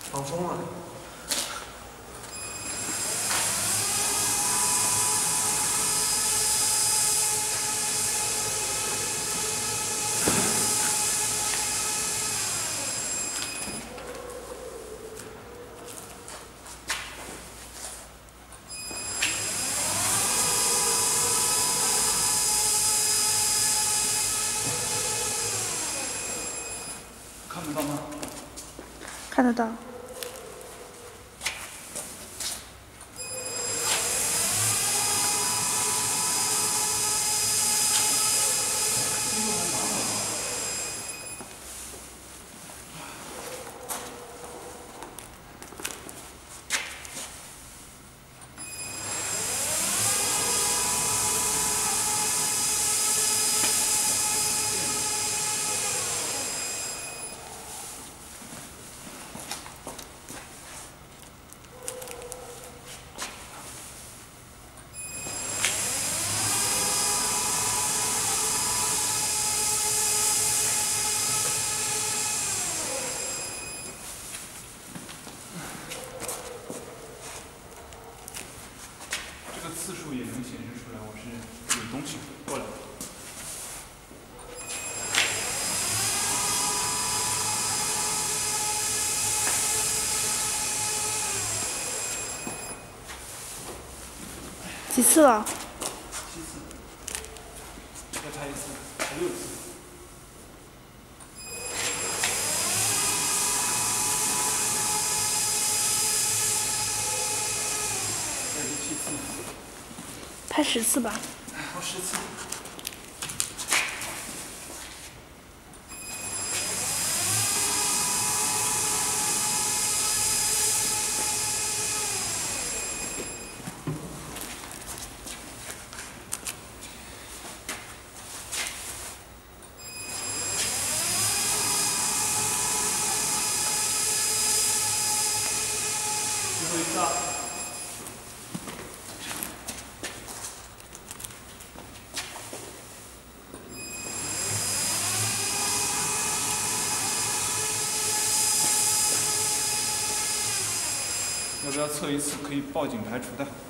放松了。 看得到吗？ 看得到。 这个次数也能显示出来，我是有东西过来的。 几次了？ 7次，再拍1次，还6次。这是7次。 拍10次吧。 拍10次。最后一次啊！要不要测一次可以报警排除的？